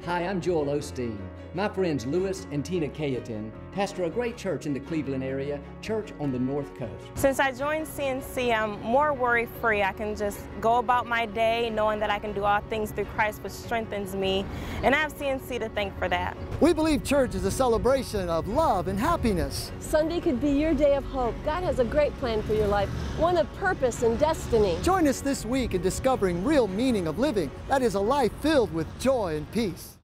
Hi, I'm Joel Osteen. My friends Louis and Tina Cayetan pastor a great church in the Cleveland area, Church on the North Coast. Since I joined CNC, I'm more worry-free. I can just go about my day knowing that I can do all things through Christ, which strengthens me, and I have CNC to thank for that. We believe church is a celebration of love and happiness. Sunday could be your day of hope. God has a great plan for your life, one of purpose and destiny. Join us this week in discovering real meaning of living. That is a life filled with joy and peace.